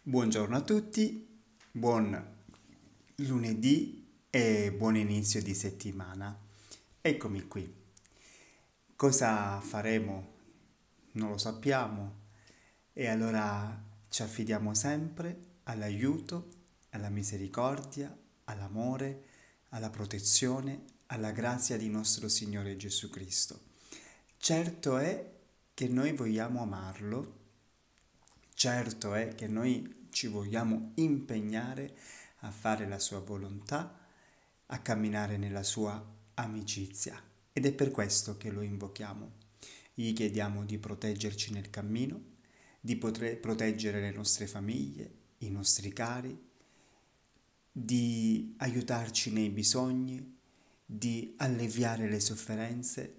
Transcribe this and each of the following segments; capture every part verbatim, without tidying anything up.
Buongiorno a tutti, buon lunedì e buon inizio di settimana. Eccomi qui. Cosa faremo? Non lo sappiamo e allora ci affidiamo sempre all'aiuto, alla misericordia, all'amore, alla protezione, alla grazia di nostro Signore Gesù Cristo. Certo è che noi vogliamo amarlo. Certo è che noi ci vogliamo impegnare a fare la sua volontà, a camminare nella sua amicizia ed è per questo che lo invochiamo. Gli chiediamo di proteggerci nel cammino, di poter proteggere le nostre famiglie, i nostri cari, di aiutarci nei bisogni, di alleviare le sofferenze,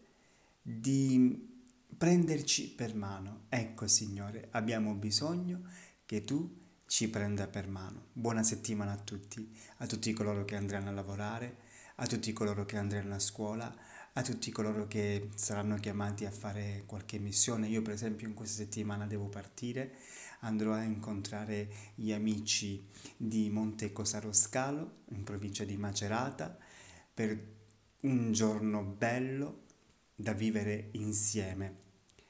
di prenderci per mano. Ecco, Signore, abbiamo bisogno che tu ci prenda per mano. Buona settimana a tutti, a tutti coloro che andranno a lavorare, a tutti coloro che andranno a scuola, a tutti coloro che saranno chiamati a fare qualche missione. Io per esempio in questa settimana devo partire, andrò a incontrare gli amici di Monte Cosaro Scalo, in provincia di Macerata, per un giorno bello da vivere insieme.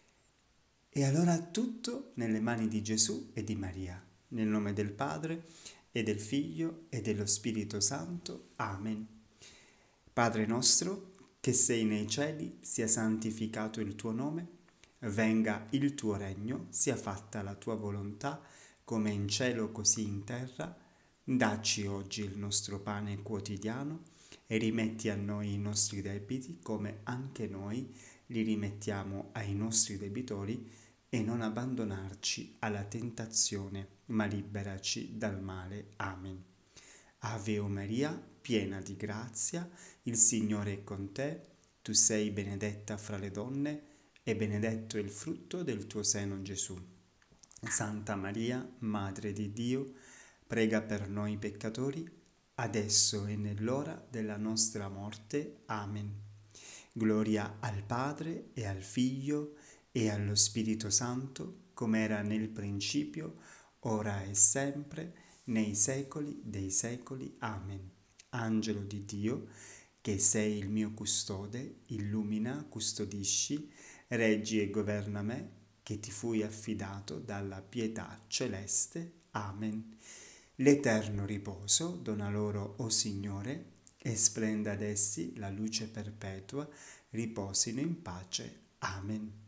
E allora tutto nelle mani di Gesù e di Maria, nel nome del Padre e del Figlio e dello Spirito Santo. Amen. Padre nostro, che sei nei cieli, sia santificato il tuo nome, venga il tuo regno, sia fatta la tua volontà, come in cielo così in terra. Dacci oggi il nostro pane quotidiano e rimetti a noi i nostri debiti, come anche noi li rimettiamo ai nostri debitori, e non abbandonarci alla tentazione, ma liberaci dal male. Amen. Ave o Maria, piena di grazia, il Signore è con te, tu sei benedetta fra le donne, e benedetto è il frutto del tuo seno, Gesù. Santa Maria, Madre di Dio, prega per noi peccatori, adesso e nell'ora della nostra morte. Amen. Gloria al Padre e al Figlio e allo Spirito Santo, come era nel principio, ora e sempre, nei secoli dei secoli. Amen. Angelo di Dio, che sei il mio custode, illumina, custodisci, reggi e governa me, che ti fui affidato dalla pietà celeste. Amen. L'eterno riposo dona loro, o Signore, e splenda ad essi la luce perpetua, riposino in pace. Amen.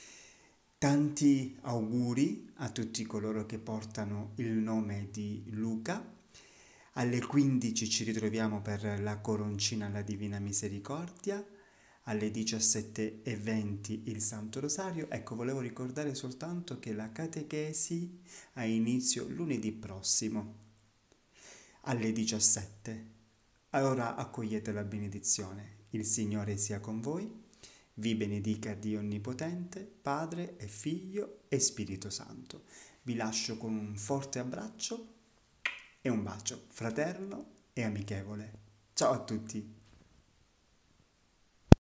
Tanti auguri a tutti coloro che portano il nome di Luca. Alle quindici ci ritroviamo per la coroncina alla Divina Misericordia, alle diciassette e venti il Santo Rosario. Ecco, volevo ricordare soltanto che la catechesi ha inizio lunedì prossimo, alle diciassette. Allora accogliete la benedizione. Il Signore sia con voi. Vi benedica Dio Onnipotente, Padre e Figlio e Spirito Santo. Vi lascio con un forte abbraccio e un bacio fraterno e amichevole. Ciao a tutti!